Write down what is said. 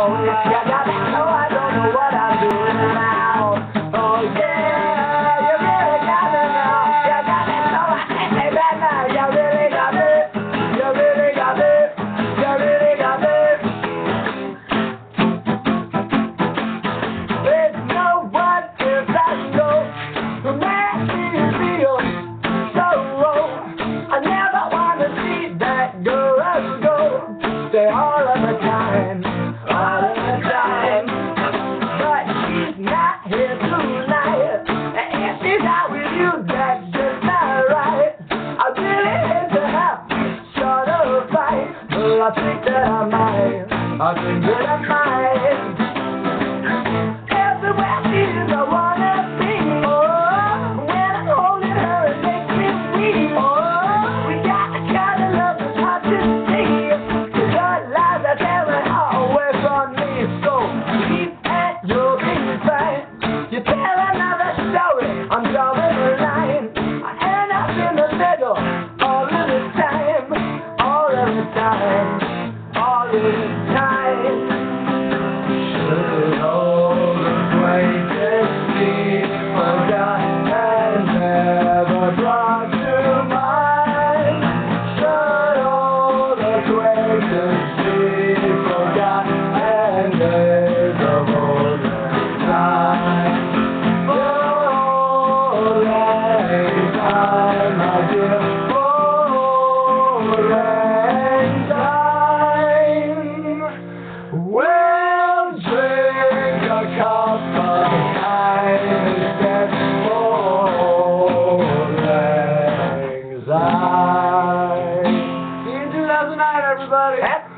I don't know what I'm doing now. Oh yeah, you really got me now. You got me so I can't say that now. You really got me. You really got me. You really got me. There's no one else I know who makes me feel so low. I never want to see that girl go. Stay all of the time, all of the time. But she's not here tonight. And if she's out with you, that's just not right. I really hate to have to start a fight, but I think that I might. I think that I might. Everywhere she is, I wanna be. Oh, when I'm holding her, it makes me weak. Oh, we got the kind of love that's hard to see. 'Cause her lies are tearing away from me. So keep at your big fight. You tell another story, I'm drawing the line. I end up in the middle all of the time, all of the time, all of the time. Should old acquaintance be forgot and never brought to mind? Should old acquaintance be forgot and days of olden time? Oh, lang time, my dear, oh, lang time. We'll drink a cup of kindness for lang syne. See you in 2009, everybody.